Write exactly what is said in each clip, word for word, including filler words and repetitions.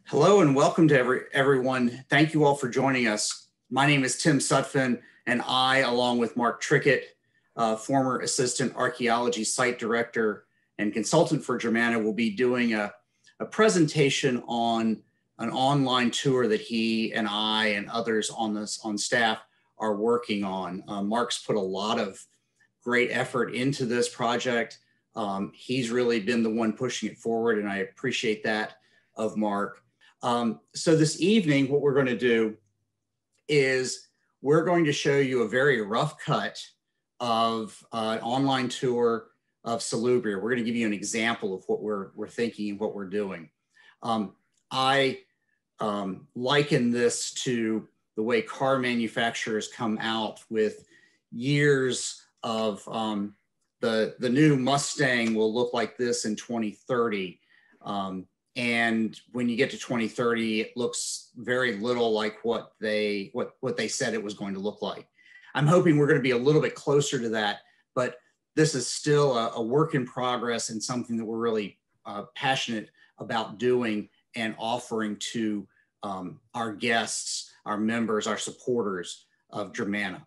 Hello and welcome to every, everyone. Thank you all for joining us. My name is Tim Sutphin, and I, along with Mark Trickett, uh, former Assistant Archaeology Site Director and consultant for Germanna, will be doing a, a presentation on an online tour that he and I and others on this on staff are working on. Uh, Mark's put a lot of great effort into this project. Um, he's really been the one pushing it forward, and I appreciate that of Mark. Um, so this evening, what we're going to do is we're going to show you a very rough cut of uh, an online tour of Salubria. We're going to give you an example of what we're, we're thinking and what we're doing. Um, I um, liken this to the way car manufacturers come out with years of um, the, the new Mustang will look like this in twenty thirty. Um, And when you get to twenty thirty, it looks very little like what they what what they said it was going to look like. I'm hoping we're going to be a little bit closer to that, but this is still a, a work in progress and something that we're really uh, passionate about doing and offering to um, our guests, our members, our supporters of Germanna.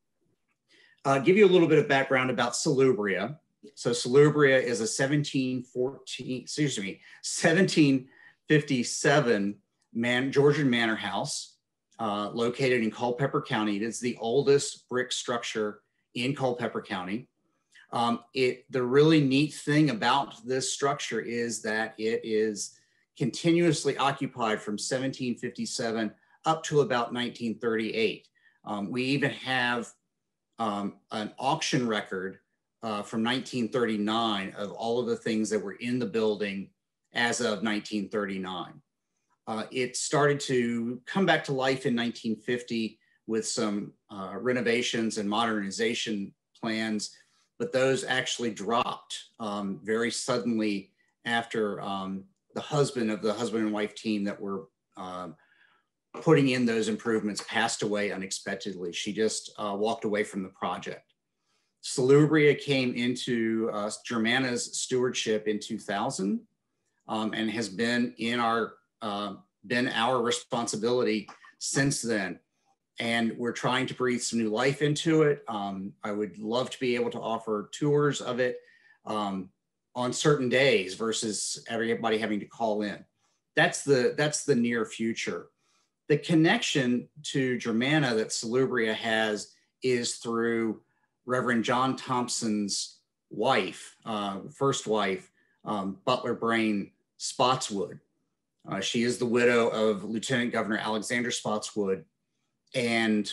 Uh, give you a little bit of background about Salubria. So Salubria is a seventeen fourteen, excuse me, seventeen fifty-seven man, Georgian manor house uh, located in Culpeper County. It is the oldest brick structure in Culpeper County. Um, it, the really neat thing about this structure is that it is continuously occupied from seventeen fifty-seven up to about nineteen thirty-eight. Um, we even have um, an auction record Uh, from nineteen thirty-nine of all of the things that were in the building as of nineteen thirty-nine. Uh, it started to come back to life in nineteen fifty with some uh, renovations and modernization plans, but those actually dropped um, very suddenly after um, the husband of the husband and wife team that were uh, putting in those improvements passed away unexpectedly. She just uh, walked away from the project. Salubria came into uh, Germanna's stewardship in two thousand um, and has been in our uh, been our responsibility since then. And we're trying to breathe some new life into it. Um, I would love to be able to offer tours of it um, on certain days versus everybody having to call in. That's the that's the near future. The connection to Germanna that Salubria has is through Reverend John Thompson's wife, uh, first wife, um, Butler Brain Spotswood. Uh, she is the widow of Lieutenant Governor Alexander Spotswood, and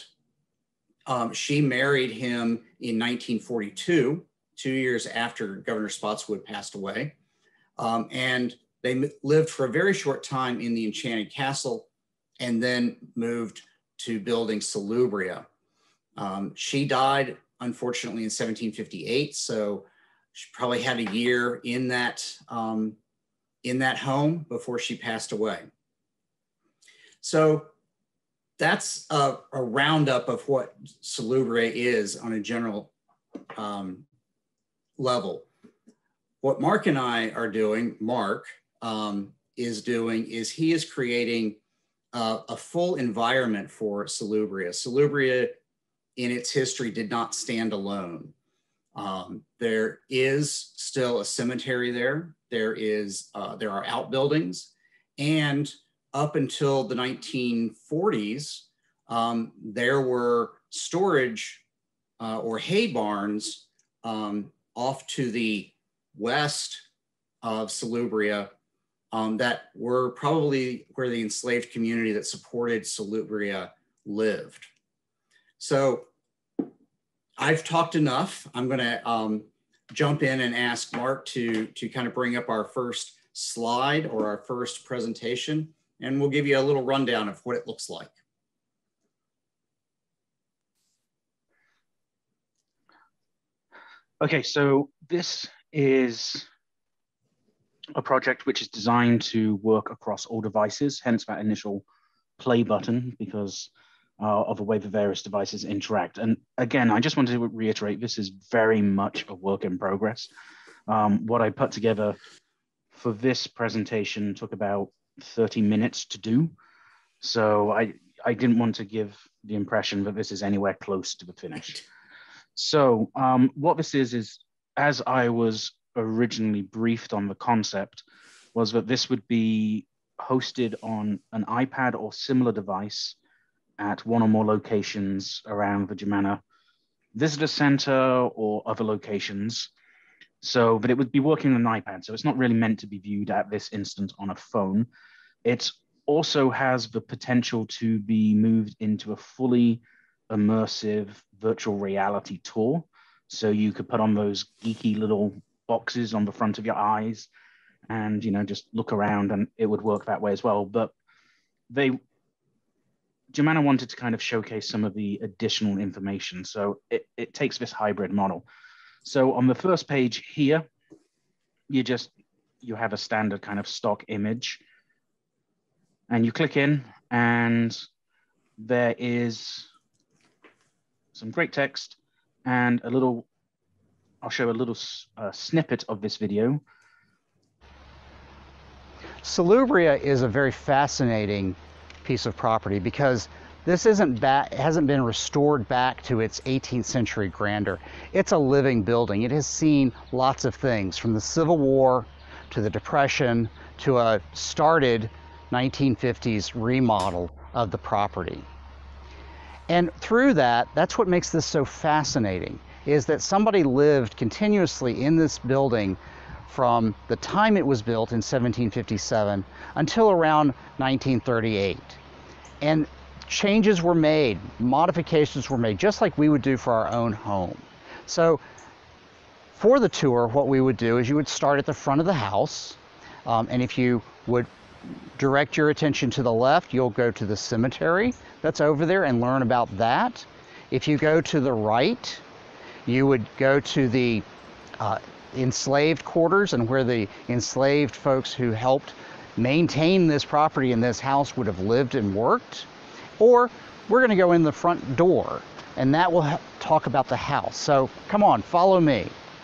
um, she married him in nineteen forty-two, two years after Governor Spotswood passed away. Um, and they lived for a very short time in the Enchanted Castle and then moved to building Salubria. Um, she died unfortunately in seventeen fifty-eight, so she probably had a year in that um, in that home before she passed away. So that's a, a roundup of what Salubria is on a general um, level. What Mark and I are doing, Mark um, is doing, is he is creating uh, a full environment for Salubria. Salubria in its history did not stand alone. Um, there is still a cemetery there. There is, uh, there are outbuildings, and up until the nineteen forties, um, there were storage uh, or hay barns um, off to the west of Salubria um, that were probably where the enslaved community that supported Salubria lived. So I've talked enough. I'm going to um, jump in and ask Mark to, to kind of bring up our first slide or our first presentation, and we'll give you a little rundown of what it looks like. Okay, so this is a project which is designed to work across all devices, hence that initial play button, because Uh, of the way the various devices interact. And again, I just wanted to reiterate, this is very much a work in progress. Um, what I put together for this presentation took about thirty minutes to do. So I, I didn't want to give the impression that this is anywhere close to the finish. So um, what this is, is as I was originally briefed on the concept, was that this would be hosted on an iPad or similar device at one or more locations around the Germanna Visitor Center or other locations. So, but it would be working on an iPad. So it's not really meant to be viewed at this instant on a phone. It also has the potential to be moved into a fully immersive virtual reality tour. So you could put on those geeky little boxes on the front of your eyes and, you know, just look around, and it would work that way as well. But they, Germanna wanted to kind of showcase some of the additional information. So it, it takes this hybrid model. So on the first page here, you just, you have a standard kind of stock image, and you click in, and there is some great text and a little, I'll show a little uh, snippet of this video. Salubria is a very fascinating piece of property because this isn't back, hasn't been restored back to its eighteenth century grandeur. It's a living building. It has seen lots of things, from the Civil War to the Depression to a started nineteen fifties remodel of the property. And through that, that's what makes this so fascinating, is that somebody lived continuously in this building from the time it was built in seventeen fifty-seven until around nineteen thirty-eight. And changes were made, modifications were made, just like we would do for our own home. So for the tour, what we would do is you would start at the front of the house, um, and if you would direct your attention to the left, you'll go to the cemetery that's over there and learn about that. If you go to the right, you would go to the uh, enslaved quarters, and where the enslaved folks who helped maintain this property in this house would have lived and worked. Or we're going to go in the front door, and that will talk about the house. So come on, follow me.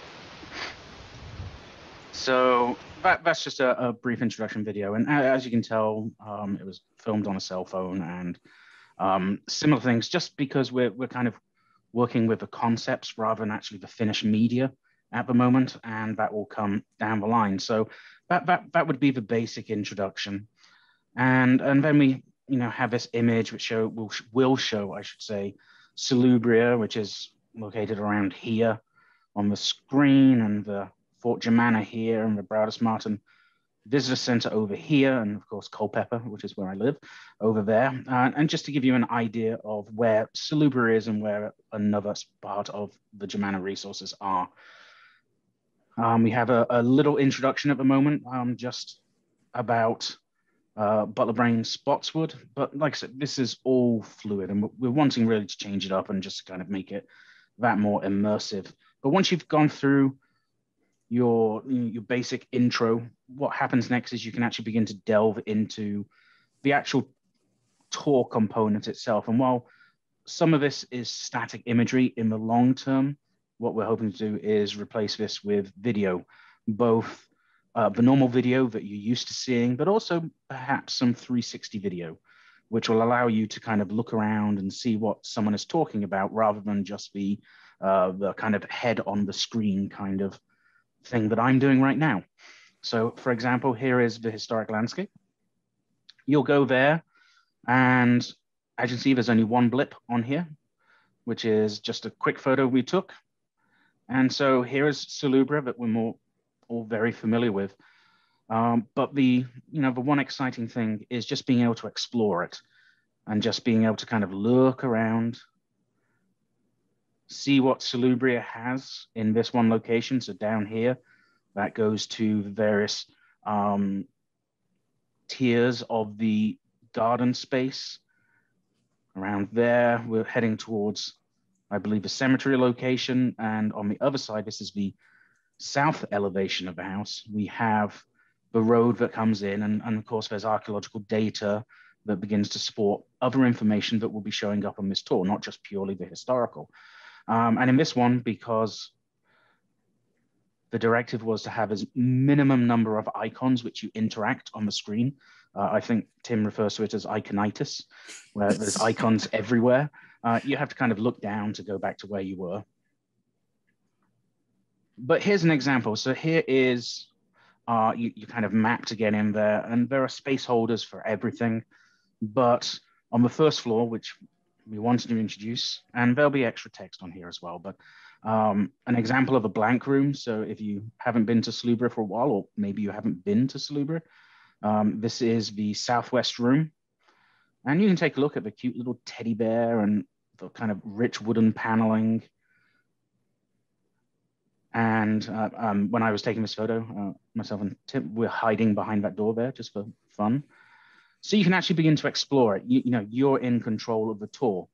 So that, that's just a, a brief introduction video. And as you can tell, um, it was filmed on a cell phone, and um, similar things, just because we're, we're kind of working with the concepts rather than actually the finished media at the moment, and that will come down the line. So that, that, that would be the basic introduction. And, and then we, you know, have this image which show, will, will show, I should say, Salubria, which is located around here on the screen, and the Fort Germanna here, and the Brouders Martin Visitor Center over here, and of course Culpeper, which is where I live, over there. Uh, and just to give you an idea of where Salubria is and where another part of the Germanna resources are. Um, we have a, a little introduction at the moment, um, just about uh, Butler Brain Spotswood. But like I said, this is all fluid, and we're, we're wanting really to change it up and just kind of make it that more immersive. But once you've gone through your, your basic intro, what happens next is you can actually begin to delve into the actual tour component itself. And while some of this is static imagery, in the long term, what we're hoping to do is replace this with video, both uh, the normal video that you're used to seeing, but also perhaps some three sixty video, which will allow you to kind of look around and see what someone is talking about, rather than just the, uh, the kind of head on the screen kind of thing that I'm doing right now. So for example, here is the historic landscape. You'll go there, and as you can see, there's only one blip on here, which is just a quick photo we took. And so here is Salubria that we're more all very familiar with. Um, but the, you know, the one exciting thing is just being able to explore it, and just being able to kind of look around, see what Salubria has in this one location. So down here, that goes to the various um, tiers of the garden space. Around there, we're heading towards, I believe, the cemetery location. And on the other side, this is the south elevation of the house. We have the road that comes in, and, and of course, there's archaeological data that begins to support other information that will be showing up on this tour, not just purely the historical. Um, and in this one, because the directive was to have as minimum number of icons which you interact on the screen. Uh, I think Tim refers to it as iconitis, where there's icons everywhere. Uh, you have to kind of look down to go back to where you were. But here's an example. So here is, uh, you, you kind of map to get in there, and there are space holders for everything. But on the first floor, which we wanted to introduce, and there'll be extra text on here as well, but um, an example of a blank room. So if you haven't been to Salubria for a while, or maybe you haven't been to Salubria, um, this is the southwest room. And you can take a look at the cute little teddy bear and the kind of rich wooden paneling. And uh, um, when I was taking this photo, uh, myself and Tim, we're hiding behind that door there just for fun. So you can actually begin to explore it. You, you know, you're in control of the tour.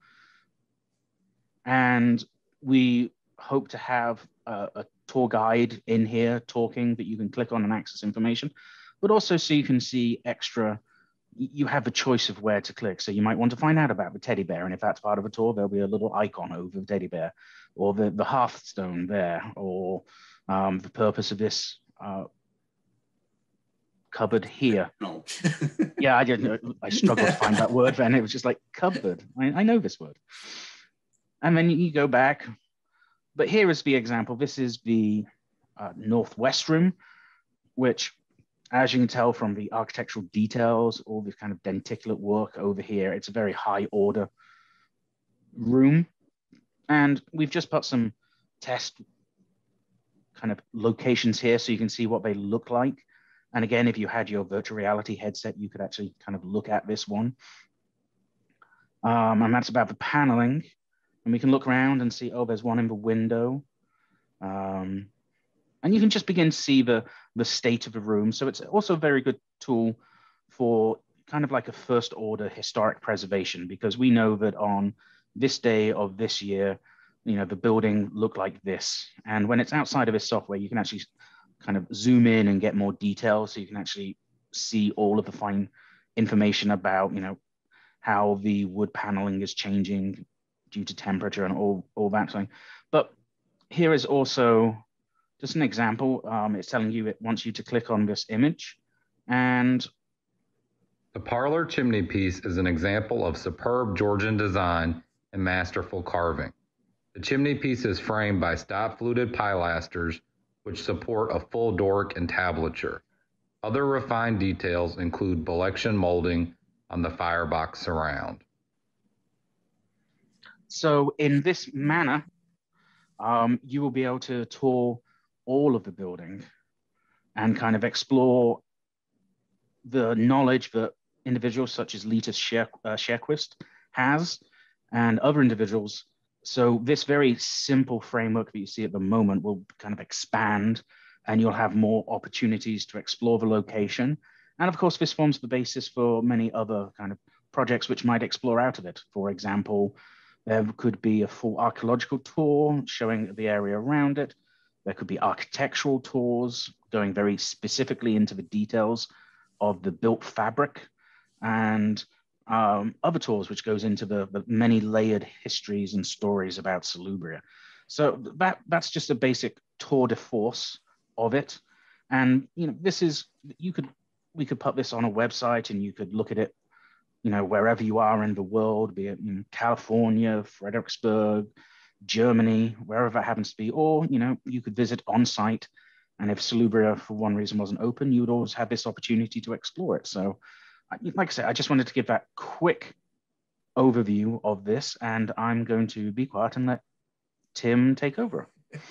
And we hope to have a, a tour guide in here talking that you can click on and access information, but also so you can see extra, you have a choice of where to click. So you might want to find out about the teddy bear. And if that's part of a tour, there'll be a little icon over the teddy bear, or the, the hearthstone there, or um, the purpose of this uh, cupboard here. No. Yeah, I didn't know. I struggled to find that word then. It was just like cupboard. I, I know this word. And then you go back. But here is the example. This is the uh, northwest room, which, as you can tell from the architectural details, all this kind of denticulate work over here, it's a very high order room. And we've just put some test kind of locations here so you can see what they look like. And again, if you had your virtual reality headset, you could actually kind of look at this one. Um, and that's about the paneling. And we can look around and see, oh, there's one in the window. Um, and you can just begin to see the, the state of the room. So it's also a very good tool for kind of like a first order historic preservation, because we know that on this day of this year, you know, the building looked like this. And when it's outside of this software, you can actually kind of zoom in and get more detail. So you can actually see all of the fine information about, you know, how the wood paneling is changing due to temperature and all, all that thing. But here is also just an example. Um, it's telling you it wants you to click on this image. And the parlor chimney piece is an example of superb Georgian design and masterful carving. The chimney piece is framed by stop-fluted pilasters, which support a full Doric entablature. Other refined details include Bolection molding on the firebox surround. So in this manner, um, you will be able to tour all of the building and kind of explore the knowledge that individuals such as Lita Scherquist has and other individuals. So this very simple framework that you see at the moment will kind of expand, and you'll have more opportunities to explore the location. And of course, this forms the basis for many other kind of projects which might explore out of it. For example, there could be a full archaeological tour showing the area around it. There could be architectural tours going very specifically into the details of the built fabric, and um, other tours which goes into the, the many layered histories and stories about Salubria. So that, that's just a basic tour de force of it. And, you know, this is, you could, we could put this on a website and you could look at it, you know, wherever you are in the world, be it in California, Fredericksburg, Germany, wherever it happens to be, or, you know, you could visit on site. And if Salubria for one reason wasn't open, you would always have this opportunity to explore it. So like I said, I just wanted to give that quick overview of this, and I'm going to be quiet and let Tim take over.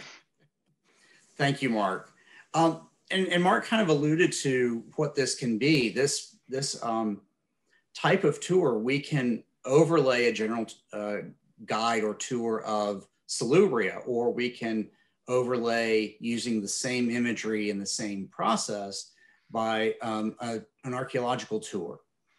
Thank you, Mark. Um, and, and Mark kind of alluded to what this can be. This, this um, type of tour, we can overlay a general uh, guide or tour of Salubria, or we can overlay using the same imagery and the same process by um, a, an archaeological tour,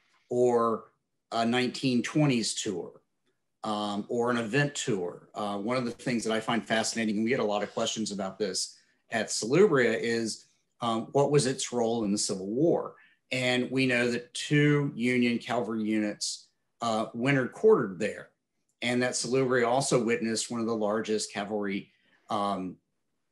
or a nineteen twenties tour, um, or an event tour. Uh, one of the things that I find fascinating, and we get a lot of questions about this at Salubria, is um, what was its role in the Civil War? And we know that two Union cavalry units uh, wintered quartered there, and that Salubria also witnessed one of the largest cavalry um,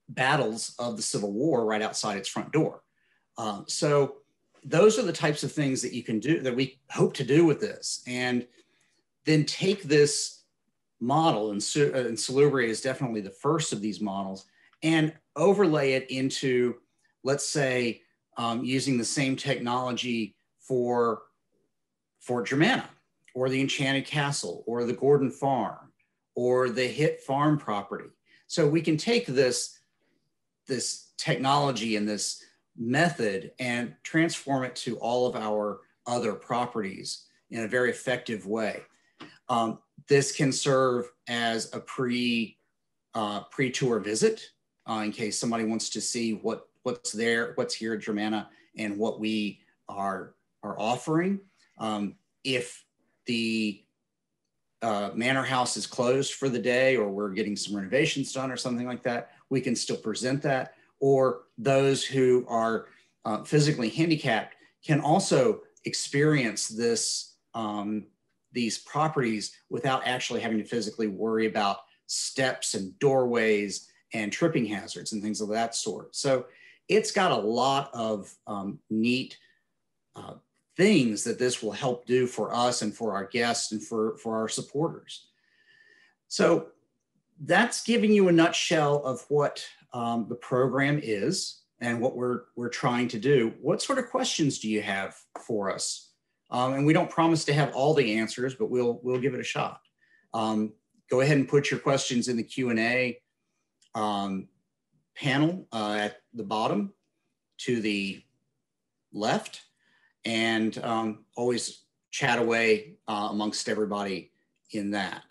battles of the Civil War right outside its front door. Um, so those are the types of things that you can do, that we hope to do with this. And then take this model, and, and Salubria is definitely the first of these models, and overlay it into, let's say, um, using the same technology for Fort Germanna, or the Enchanted Castle, or the Gordon Farm, or the Hitt Farm property. So we can take this, this technology and this method and transform it to all of our other properties in a very effective way. Um, this can serve as a pre, uh, pre-tour visit uh, in case somebody wants to see what, what's there, what's here at Germanna, and what we are, are offering. Um, if the uh, manor house is closed for the day, or we're getting some renovations done or something like that, we can still present that. Or those who are uh, physically handicapped can also experience this, um, these properties without actually having to physically worry about steps and doorways and tripping hazards and things of that sort. So it's got a lot of um, neat uh, things that this will help do for us and for our guests and for, for our supporters. So that's giving you a nutshell of what um, the program is and what we're, we're trying to do. What sort of questions do you have for us? Um, and we don't promise to have all the answers, but we'll, we'll give it a shot. Um, go ahead and put your questions in the Q and A um, panel uh, at the bottom to the left, and um, always chat away uh, amongst everybody in that.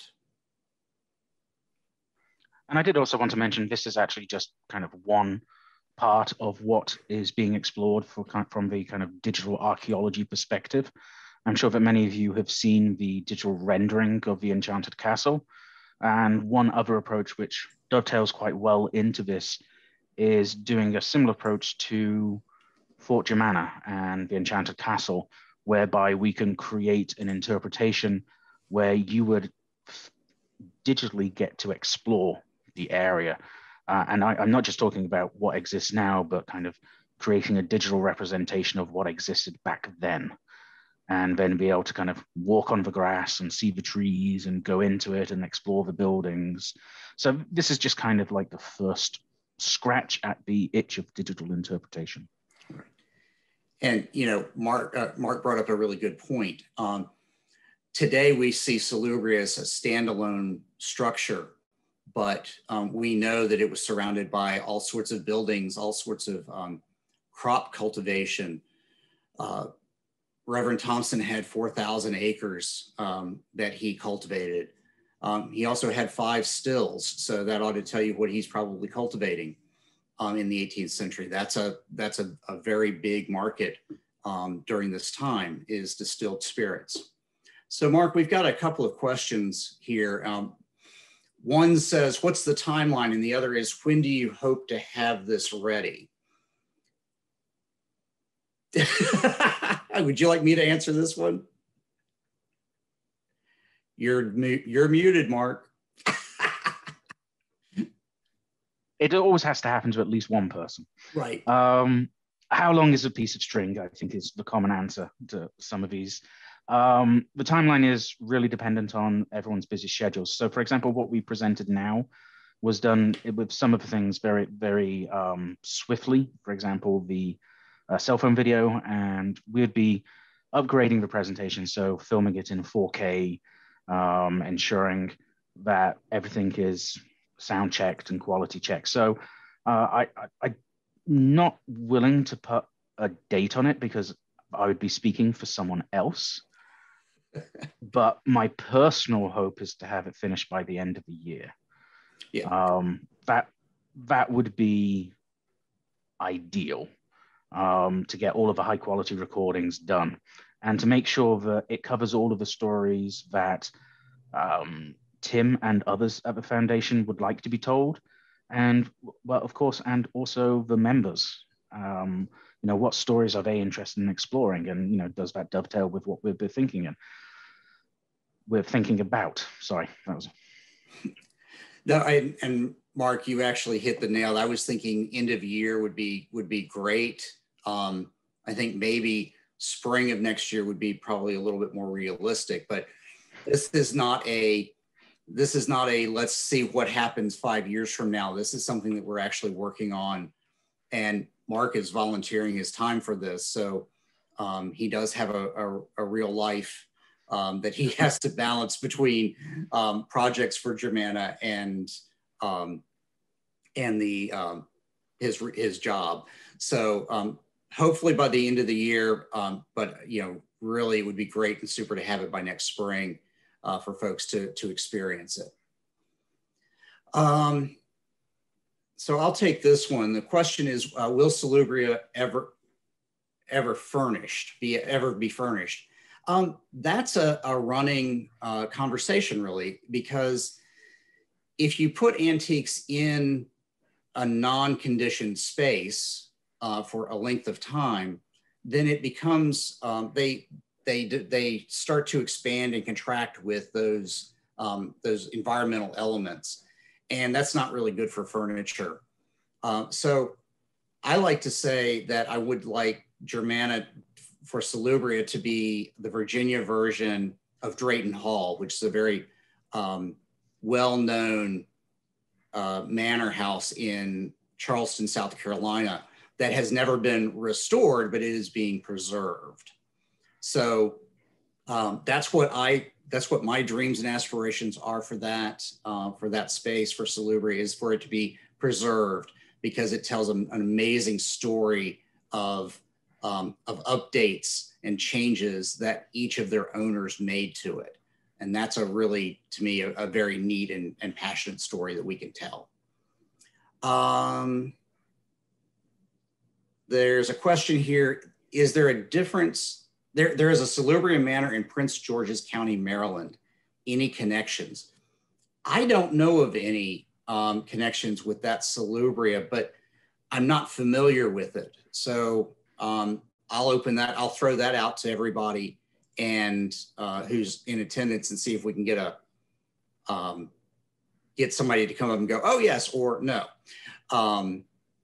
And I did also want to mention, this is actually just kind of one part of what is being explored for, from the kind of digital archaeology perspective. I'm sure that many of you have seen the digital rendering of the Enchanted Castle. And one other approach which dovetails quite well into this is doing a similar approach to Fort Germanna and the Enchanted Castle, whereby we can create an interpretation where you would digitally get to explore the area. Uh, and I, I'm not just talking about what exists now, but kind of creating a digital representation of what existed back then, and then be able to kind of walk on the grass and see the trees and go into it and explore the buildings. So this is just kind of like the first scratch at the itch of digital interpretation. And, you know, Mark, uh, Mark brought up a really good point. Um, today we see Salubria as a standalone structure, but um, we know that it was surrounded by all sorts of buildings, all sorts of um, crop cultivation. Uh, Reverend Thompson had four thousand acres um, that he cultivated. Um, he also had five stills, so that ought to tell you what he's probably cultivating um, in the eighteenth century. That's a, that's a, a very big market um, during this time, is distilled spirits. So Mark, we've got a couple of questions here. Um, one says, what's the timeline? And the other is, when do you hope to have this ready? Would you like me to answer this one? You're, you're muted, Mark. It always has to happen to at least one person. Right. Um, how long is a piece of string, I think, is the common answer to some of these. Um, the timeline is really dependent on everyone's busy schedules. So for example, what we presented now was done with some of the things very, very um, swiftly. For example, the uh, cell phone video, and we'd be upgrading the presentation. So filming it in four K, um, ensuring that everything is sound checked and quality checked. So uh, I, I, I'm not willing to put a date on it because I would be speaking for someone else. But my personal hope is to have it finished by the end of the year. Yeah. Um, that that would be ideal, um, to get all of the high quality recordings done and to make sure that it covers all of the stories that um, Tim and others at the foundation would like to be told. And well, of course, and also the members. Um, you know, what stories are they interested in exploring? And, you know, does that dovetail with what we've been thinking in? We're thinking about, sorry, that was. No, I, and Mark, you actually hit the nail. I was thinking end of year would be would be great. Um, I think maybe spring of next year would be probably a little bit more realistic, but this is not a this is not a let's see what happens five years from now. This is something that we're actually working on, and Mark is volunteering his time for this. So um, he does have a, a, a real life um, that he has to balance between um, projects for Germanna and um, and the um, his his job. So um, hopefully by the end of the year, um, but you know, really it would be great and super to have it by next spring uh, for folks to to experience it. Um, so I'll take this one. The question is, uh, will Salubria ever ever furnished be ever be furnished? Um, that's a, a running uh, conversation, really, because if you put antiques in a non-conditioned space uh, for a length of time, then it becomes, um, they, they, they start to expand and contract with those, um, those environmental elements. And that's not really good for furniture. Uh, so I like to say that I would like Germanna for Salubria to be the Virginia version of Drayton Hall, which is a very um, well-known uh, manor house in Charleston, South Carolina, that has never been restored, but it is being preserved. So um, that's what I, that's what my dreams and aspirations are for that, uh, for that space for Salubria, is for it to be preserved, because it tells an, an amazing story of, um, of updates and changes that each of their owners made to it. And that's a really, to me, a, a very neat and, and passionate story that we can tell. Um, there's a question here. Is there a difference? There, there is a Salubria Manor in Prince George's County, Maryland. Any connections? I don't know of any um, connections with that Salubria, but I'm not familiar with it. So um, I'll open that, I'll throw that out to everybody and uh, who's in attendance, and see if we can get a, um, get somebody to come up and go, oh yes, or no. Um,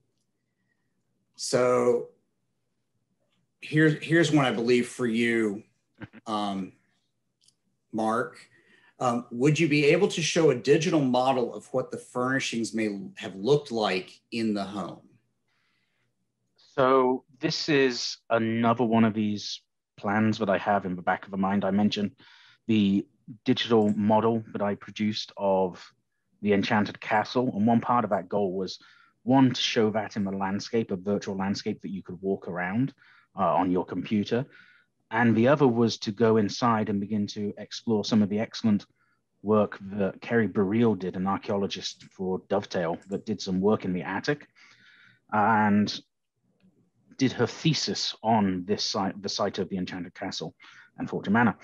so here's, here's one I believe for you, um, Mark. Um, would you be able to show a digital model of what the furnishings may have looked like in the home? So this is another one of these plans that I have in the back of the mind. I mentioned the digital model that I produced of the Enchanted Castle. And one part of that goal was, one, to show that in the landscape, a virtual landscape that you could walk around uh, on your computer. And the other was to go inside and begin to explore some of the excellent work that Kerry Burrell did, an archaeologist for Dovetail, that did some work in the attic and did her thesis on this site, the site of the Enchanted Castle and Fort Germanna.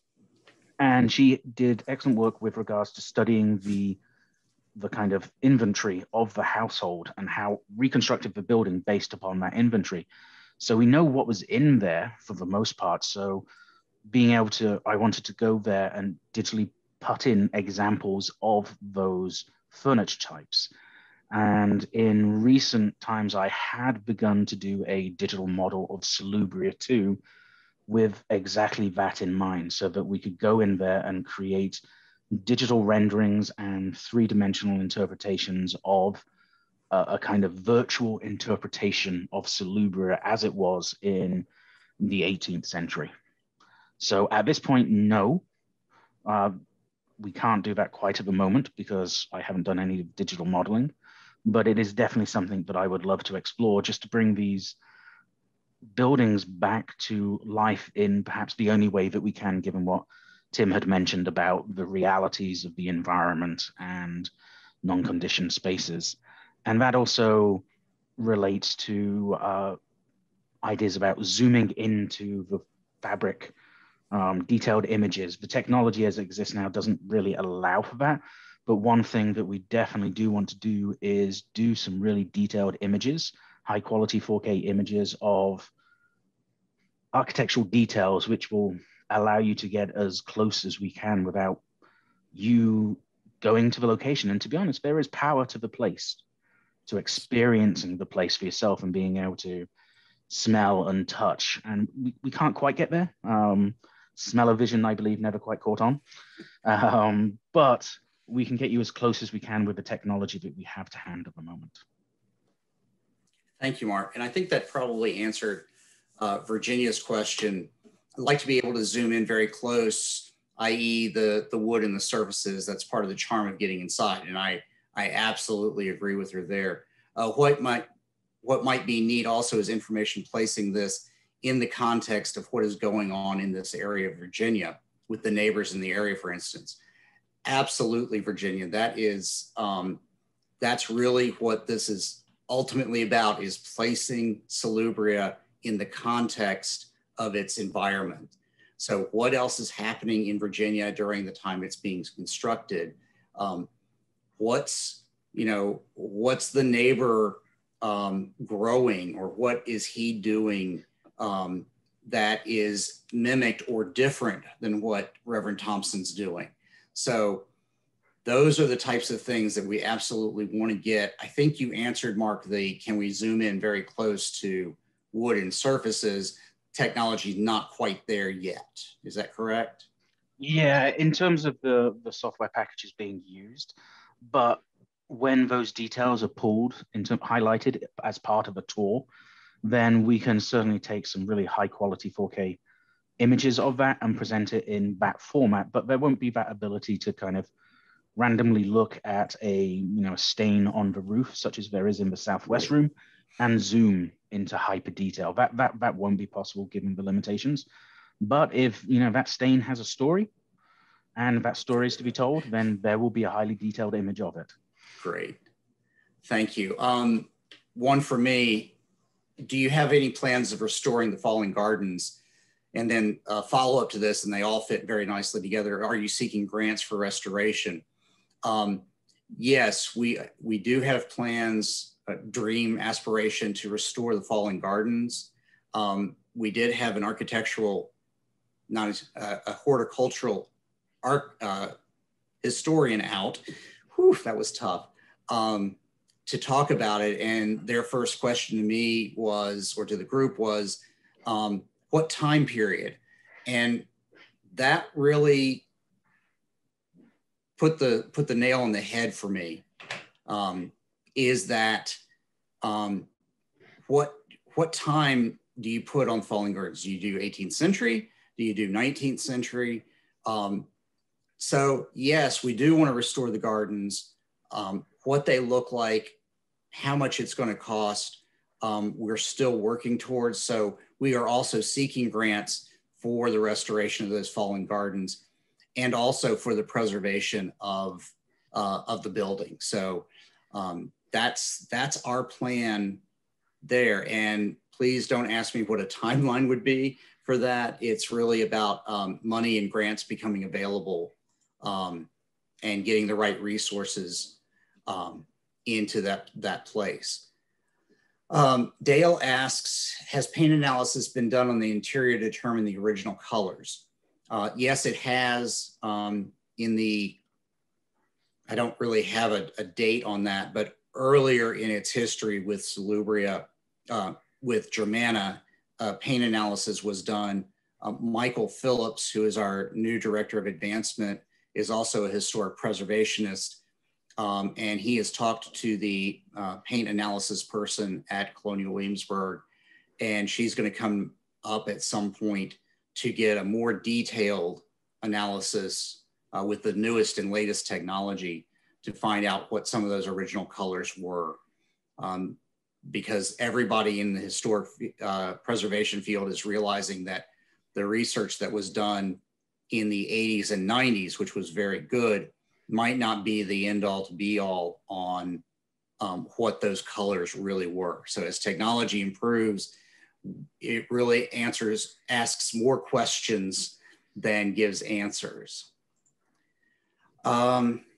And she did excellent work with regards to studying the, the kind of inventory of the household and how reconstructed the building based upon that inventory. So we know what was in there for the most part. So being able to, I wanted to go there and digitally put in examples of those furniture types. And in recent times, I had begun to do a digital model of Salubria too, with exactly that in mind, so that we could go in there and create digital renderings and three-dimensional interpretations of uh, a kind of virtual interpretation of Salubria as it was in the eighteenth century. So at this point, no, uh, we can't do that quite at the moment because I haven't done any digital modeling. But it is definitely something that I would love to explore, just to bring these buildings back to life in perhaps the only way that we can, given what Tim had mentioned about the realities of the environment and non-conditioned spaces. And that also relates to uh, ideas about zooming into the fabric, um, detailed images. The technology as it exists now doesn't really allow for that. But one thing that we definitely do want to do is do some really detailed images, high quality four K images of architectural details, which will allow you to get as close as we can without you going to the location. And to be honest, there is power to the place, to experiencing the place for yourself and being able to smell and touch. And we, we can't quite get there. Um, smell-o-vision, I believe, never quite caught on. Um, but we can get you as close as we can with the technology that we have to hand at the moment. Thank you, Mark. And I think that probably answered uh, Virginia's question. I'd like to be able to zoom in very close, that is the, the wood and the surfaces. That's part of the charm of getting inside. And I, I absolutely agree with her there. Uh, what might, what might be neat also is information placing this in the context of what is going on in this area of Virginia with the neighbors in the area, for instance. Absolutely, Virginia. That is, um, that's really what this is ultimately about, is placing Salubria in the context of its environment. So what else is happening in Virginia during the time it's being constructed? Um, what's, you know, what's the neighbor um, growing, or what is he doing um, that is mimicked or different than what Reverend Thompson's doing? So those are the types of things that we absolutely want to get. I think you answered, Mark, the can we zoom in very close to wood and surfaces? Technology not quite there yet. Is that correct? Yeah, in terms of the, the software packages being used, but when those details are pulled into highlighted as part of a tour, then we can certainly take some really high quality four K images of that and present it in that format, but there won't be that ability to kind of randomly look at a, you know, a stain on the roof, such as there is in the southwest room, and zoom into hyper detail. That that that won't be possible given the limitations. But if, you know, that stain has a story and that story is to be told, then there will be a highly detailed image of it. Great, thank you. Um, one for me, do you have any plans of restoring the fallen gardens? And then uh, follow up to this, and they all fit very nicely together. Are you seeking grants for restoration? Um, yes, we, we do have plans, a dream aspiration to restore the fallen gardens. Um, we did have an architectural, not a, a horticultural art uh, historian out. Whew, that was tough. Um, to talk about it. And their first question to me was, or to the group was, um, what time period? And that really put the put the nail on the head for me. Um, is that um, what what time do you put on fallen gardens? Do you do eighteenth century? Do you do nineteenth century? Um, so yes, we do want to restore the gardens. Um, what they look like, how much it's going to cost, um, we're still working towards. So we are also seeking grants for the restoration of those fallen gardens, and also for the preservation of, uh, of the building. So um, that's, that's our plan there. And please don't ask me what a timeline would be for that. It's really about um, money and grants becoming available um, and getting the right resources um, into that, that place. Um, Dale asks, has paint analysis been done on the interior to determine the original colors? Uh, yes, it has. Um, in the, I don't really have a, a date on that, but earlier in its history with Salubria, uh, with Germanna, uh, paint analysis was done. Uh, Michael Phillips, who is our new director of advancement, is also a historic preservationist. Um, and he has talked to the uh, paint analysis person at Colonial Williamsburg, and she's going to come up at some point to get a more detailed analysis uh, with the newest and latest technology to find out what some of those original colors were. Um, because everybody in the historic uh, preservation field is realizing that the research that was done in the eighties and nineties, which was very good, might not be the end all to be all on um, what those colors really were. So as technology improves, it really answers, asks more questions than gives answers. Um,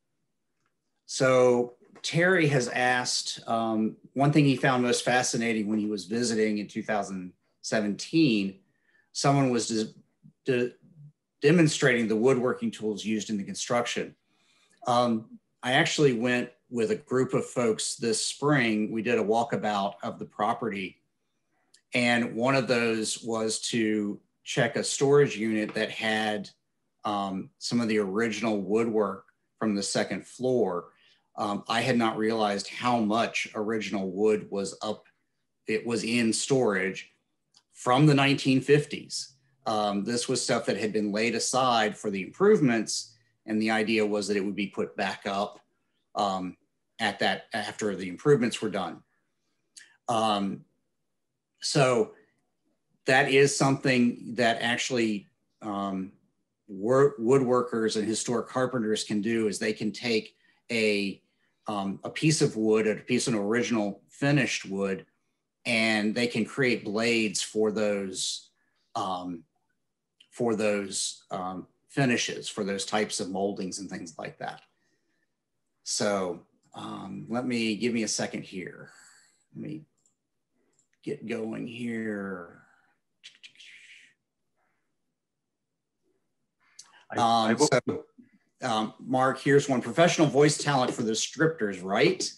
so Terry has asked, um, one thing he found most fascinating when he was visiting in two thousand seventeen, someone was de de demonstrating the woodworking tools used in the construction. Um, I actually went with a group of folks this spring. We did a walkabout of the property. And one of those was to check a storage unit that had um, some of the original woodwork from the second floor. Um, I had not realized how much original wood was up, it was in storage from the nineteen fifties. Um, this was stuff that had been laid aside for the improvements, and the idea was that it would be put back up um, at that after the improvements were done. Um, so that is something that actually um, work, woodworkers and historic carpenters can do, is they can take a, um, a piece of wood, a piece of original finished wood, and they can create blades for those, um, for those um, finishes, for those types of moldings and things like that. So um, let me, give me a second here. Let me get going here. I, I Um, so, um, Mark, here's one: professional voice talent for the scripters, right?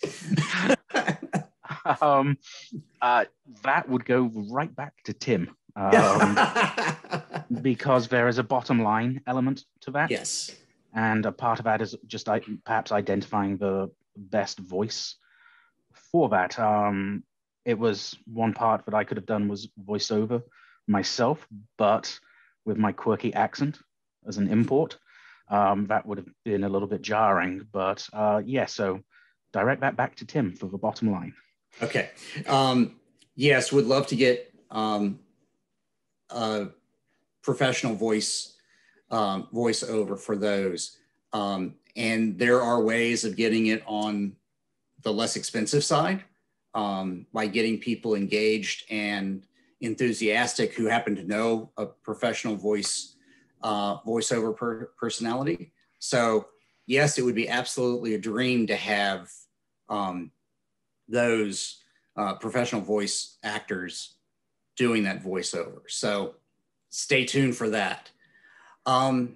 um, uh, that would go right back to Tim, um, because there is a bottom line element to that. Yes. And a part of that is just I, perhaps identifying the best voice for that. Um, it was one part that I could have done was voiceover myself, but with my quirky accent as an import, um, that would have been a little bit jarring. But uh, yeah, so direct that back to Tim for the bottom line. Okay. Um, yes, would love to get um, a professional voice um, voiceover for those. Um, and there are ways of getting it on the less expensive side um, by getting people engaged and enthusiastic who happen to know a professional voice uh, voiceover per personality. So yes, it would be absolutely a dream to have um, those uh, professional voice actors doing that voiceover. So stay tuned for that. Um,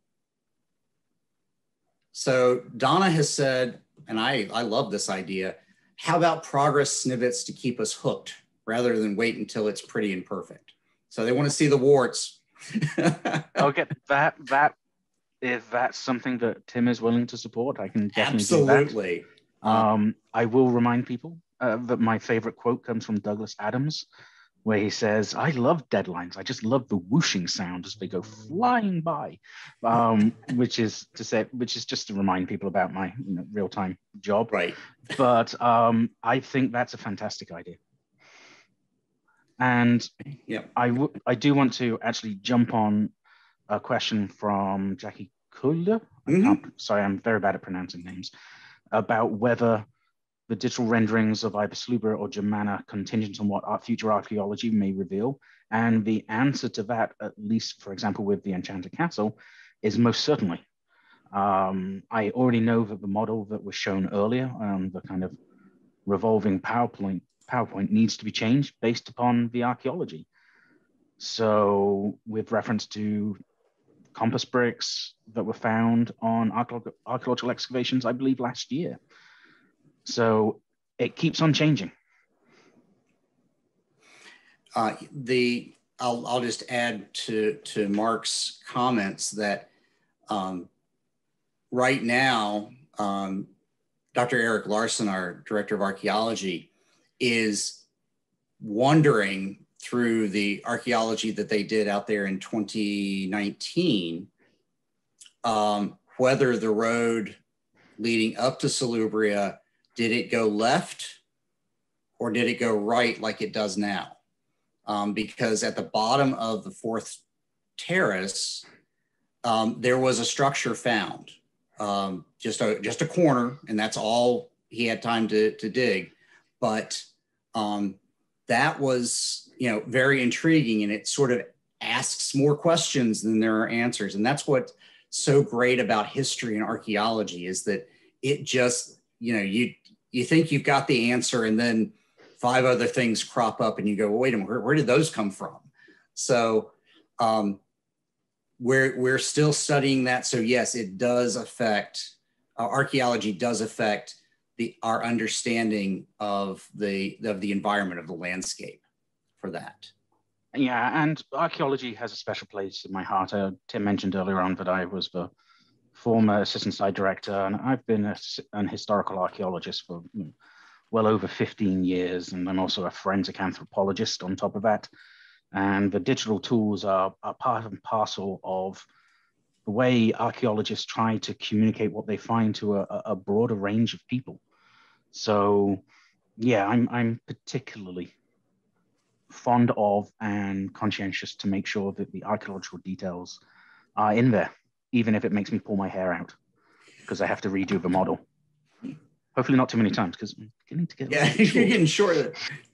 so Donna has said, and I, I love this idea, how about progress snippets to keep us hooked rather than wait until it's pretty and perfect? So they want to see the warts. Okay, that, that, if that's something that Tim is willing to support, I can definitely Absolutely. do that. Um, I will remind people uh, that my favorite quote comes from Douglas Adams, where he says, "I love deadlines. I just love the whooshing sound as they go flying by," um, which is to say, which is just to remind people about my you know, real-time job. Right. But um, I think that's a fantastic idea. And yep. I, w I do want to actually jump on a question from Jackie Kuller. Mm-hmm. Sorry, I'm very bad at pronouncing names. About whether the digital renderings of either Salubria or Germanna contingent on what our future archaeology may reveal. And the answer to that, at least, for example, with the Enchanted Castle, is most certainly. Um, I already know that the model that was shown earlier, um, the kind of revolving PowerPoint, PowerPoint needs to be changed based upon the archaeology. So with reference to compass bricks that were found on archaeological excavations, I believe last year. So it keeps on changing. Uh, the I'll, I'll just add to, to Mark's comments that um, right now, um, Doctor Eric Larson, our Director of Archaeology, is wondering through the archaeology that they did out there in twenty nineteen, um, whether the road leading up to Salubria, did it go left or did it go right like it does now? Um, because at the bottom of the fourth terrace, um, there was a structure found, um, just a just a corner, and that's all he had time to, to dig. But um, that was, you know, very intriguing, and it sort of asks more questions than there are answers. And that's what's so great about history and archaeology, is that it just, you know, you you think you've got the answer, and then five other things crop up and you go, well, wait a minute, where, where did those come from? So um, we're, we're still studying that. So yes, it does affect uh, archaeology does affect the, our understanding of the, of the environment, of the landscape for that. Yeah, and archaeology has a special place in my heart. Uh, Tim mentioned earlier on that I was the former assistant site director, and I've been a, an historical archaeologist for well over fifteen years, and I'm also a forensic anthropologist on top of that. And the digital tools are, are part and parcel of the way archaeologists try to communicate what they find to a, a broader range of people. So yeah, I'm, I'm particularly fond of and conscientious to make sure that the archaeological details are in there, even if it makes me pull my hair out because I have to redo the model. Hopefully not too many times because I'm getting to get. Yeah, you're getting shorter.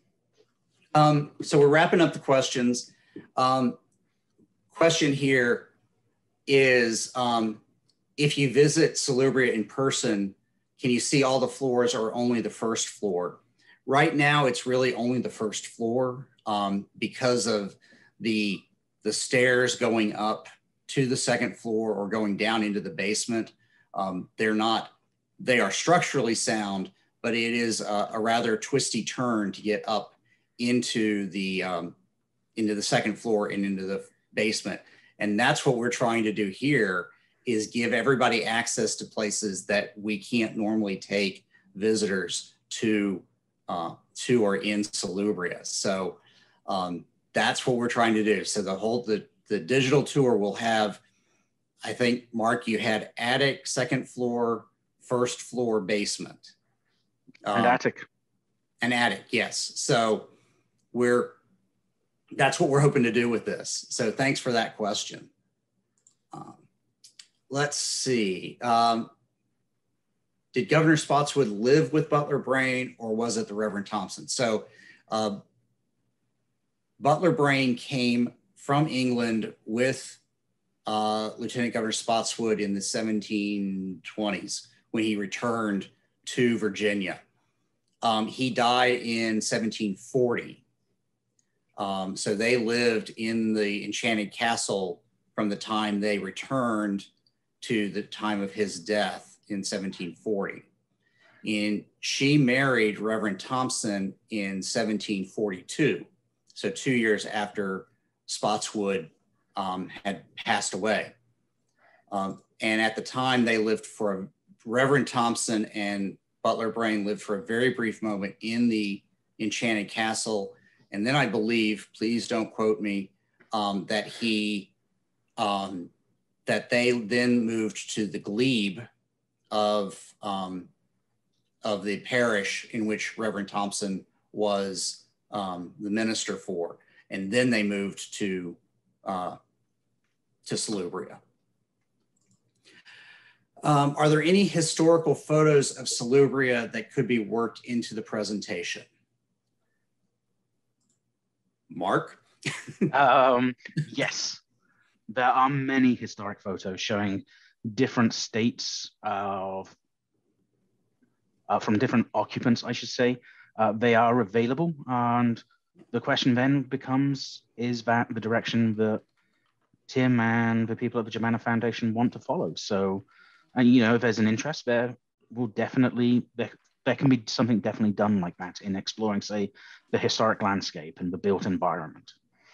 Um, so we're wrapping up the questions. Um, question here is, um, if you visit Salubria in person, can you see all the floors or only the first floor? Right now, it's really only the first floor um, because of the, the stairs going up to the second floor or going down into the basement. Um, they're not, they are structurally sound, but it is a, a rather twisty turn to get up into the, um, into the second floor and into the basement. And that's what we're trying to do here, is give everybody access to places that we can't normally take visitors to, uh, to or in Salubria. So um, that's what we're trying to do. So the whole, the, the digital tour will have, I think, Mark, you had attic, second floor, first floor, basement. Um, and attic. An attic, yes. So we're, that's what we're hoping to do with this. So thanks for that question. Um, let's see. Um, did Governor Spotswood live with Butler Brain, or was it the Reverend Thompson? So uh, Butler Brain came from England with uh, Lieutenant Governor Spotswood in the seventeen twenties when he returned to Virginia. Um, he died in seventeen forty. Um, so they lived in the Enchanted Castle from the time they returned to the time of his death in seventeen forty. And she married Reverend Thompson in seventeen forty-two. So two years after Spotswood um, had passed away. Um, and at the time they lived for, a, Reverend Thompson and Butler Brain lived for a very brief moment in the Enchanted Castle. And then I believe, please don't quote me, um, that he, um, that they then moved to the glebe of, um, of the parish in which Reverend Thompson was um, the minister for. And then they moved to, uh, to Salubria. Um, are there any historical photos of Salubria that could be worked into the presentation? Mark? um, yes, there are many historic photos showing different states of, uh, from different occupants, I should say. Uh, they are available, and the question then becomes, is that the direction that Tim and the people at the Germanna Foundation want to follow? So, and you know, if there's an interest, there will definitely, there, there can be something definitely done like that in exploring, say, the historic landscape and the built environment.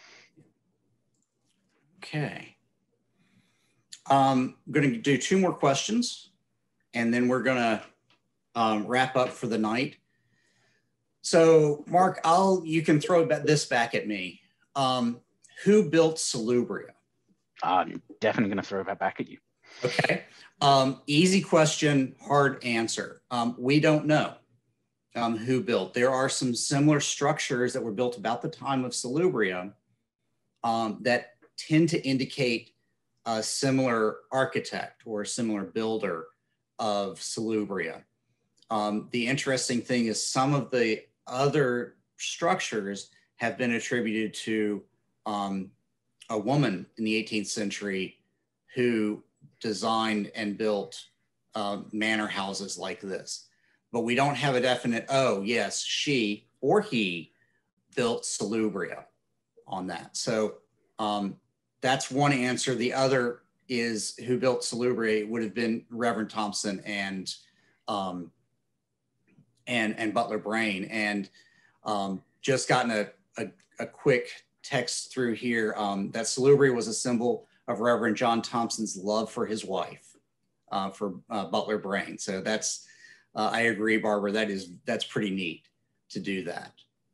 Okay. Um, I'm going to do two more questions, and then we're going to um, wrap up for the night. So, Mark, I'll you can throw this back at me. Um, who built Salubria? I'm definitely going to throw that back at you. Okay. Um, easy question, hard answer. Um, we don't know um, who built. There are some similar structures that were built about the time of Salubria um, that tend to indicate a similar architect or a similar builder of Salubria. Um, the interesting thing is some of the other structures have been attributed to um, a woman in the eighteenth century who designed and built uh, manor houses like this. But we don't have a definite, oh, yes, she or he built Salubria on that. So um, that's one answer. The other is who built Salubria would have been Reverend Thompson and um, and and Butler Brain. And um, just gotten a, a, a quick text through here um, that Salubria was a symbol of Reverend John Thompson's love for his wife, uh, for uh, Butler Brain. So that's, uh, I agree, Barbara, that is, that's pretty neat to do that.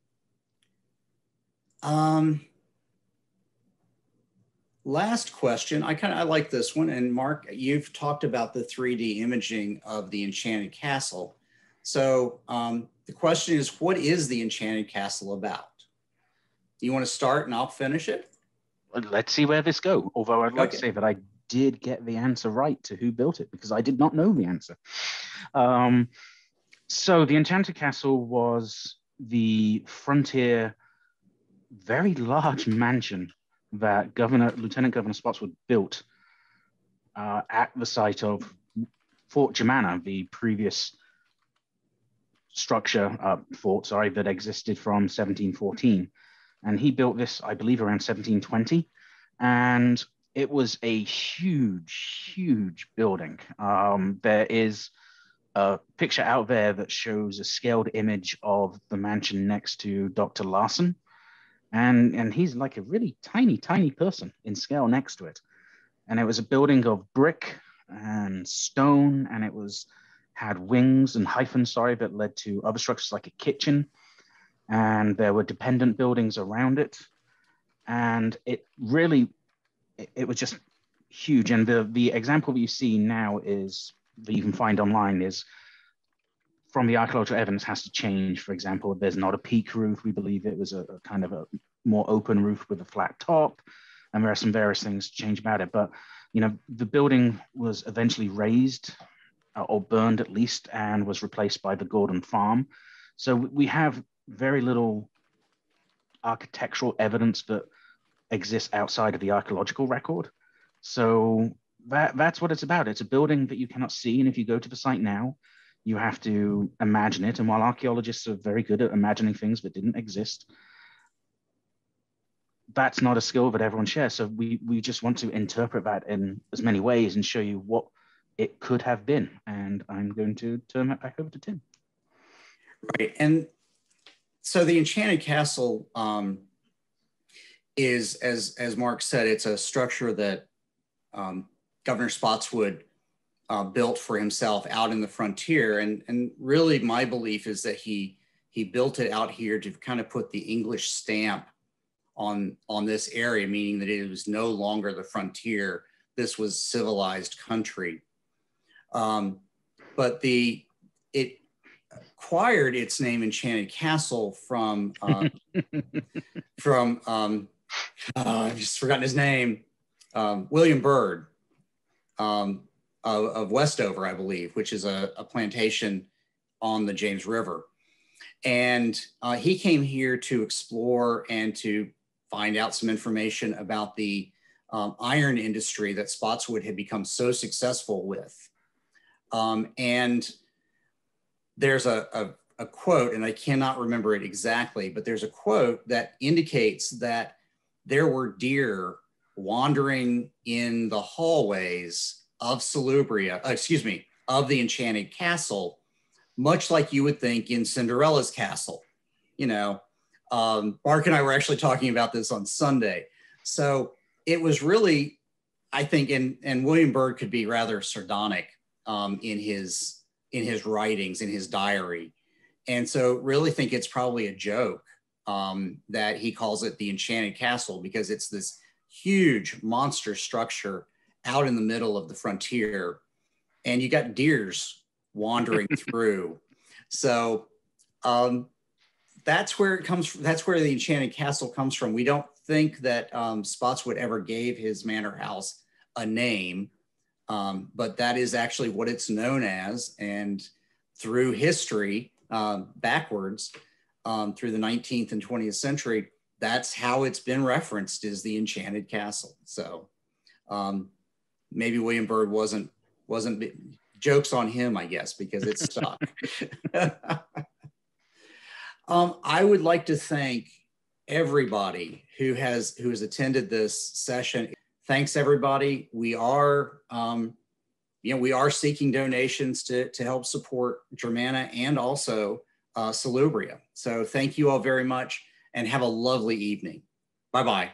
Um, last question, I kind of, I like this one. And Mark, you've talked about the three D imaging of the Enchanted Castle. So um, the question is, what is the Enchanted Castle about? Do you want to start and I'll finish it? Let's see where this goes. Although I'd like Okay. to say that I did get the answer right to who built it, because I did not know the answer. Um, so the Enchanted Castle was the frontier, very large mansion that Governor, Lieutenant Governor Spotswood built uh, at the site of Fort Germanna, the previous structure, uh, fort, sorry, that existed from seventeen fourteen. And he built this, I believe, around seventeen twenty. And it was a huge, huge building. Um, there is a picture out there that shows a scaled image of the mansion next to Doctor Larson. And, and he's like a really tiny, tiny person in scale next to it. And it was a building of brick and stone, and it was had wings and hyphens, sorry, that led to other structures like a kitchen. And there were dependent buildings around it. And it really, it, it was just huge. And the, the example that you see now is, that you can find online, is from the archaeological evidence has to change. For example, there's not a peak roof. We believe it was a, a kind of a more open roof with a flat top. And there are some various things to change about it. But, you know, the building was eventually razed uh, or burned at least, and was replaced by the Gordon Farm. So we have very little architectural evidence that exists outside of the archaeological record. So that, that's what it's about. It's a building that you cannot see. And if you go to the site now, you have to imagine it. And while archaeologists are very good at imagining things that didn't exist, that's not a skill that everyone shares. So we, we just want to interpret that in as many ways and show you what it could have been. And I'm going to turn that back over to Tim. Right. And so the Enchanted Castle um, is, as, as Mark said, it's a structure that um, Governor Spotswood uh, built for himself out in the frontier. And, and really my belief is that he, he built it out here to kind of put the English stamp on, on this area, meaning that it was no longer the frontier. This was civilized country. Um, but the, it, acquired its name Enchanted Castle from uh, from um, uh, I've just forgotten his name, um, William Byrd um, of, of Westover, I believe, which is a, a plantation on the James River. And uh, he came here to explore and to find out some information about the um, iron industry that Spotswood had become so successful with. Um, and there's a, a, a quote, and I cannot remember it exactly, but there's a quote that indicates that there were deer wandering in the hallways of Salubria, uh, excuse me, of the Enchanted Castle, much like you would think in Cinderella's castle. You know, um, Mark and I were actually talking about this on Sunday. So it was really, I think, and, and William Byrd could be rather sardonic um, in his in his writings, in his diary. And so really think it's probably a joke um, that he calls it the Enchanted Castle, because it's this huge monster structure out in the middle of the frontier. And you got deers wandering through. So um, that's where it comes from. That's where the Enchanted Castle comes from. We don't think that um, Spotswood ever gave his manor house a name. Um, but that is actually what it's known as. And through history, um, backwards, um, through the nineteenth and twentieth century, that's how it's been referenced, is the Enchanted Castle. So um, maybe William Byrd wasn't, wasn't, jokes on him, I guess, because it's stuck. um, I would like to thank everybody who has, who has attended this session. thanks everybody. We are, um, you know, we are seeking donations to, to help support Germanna and also uh, Salubria. So thank you all very much and have a lovely evening. Bye-bye.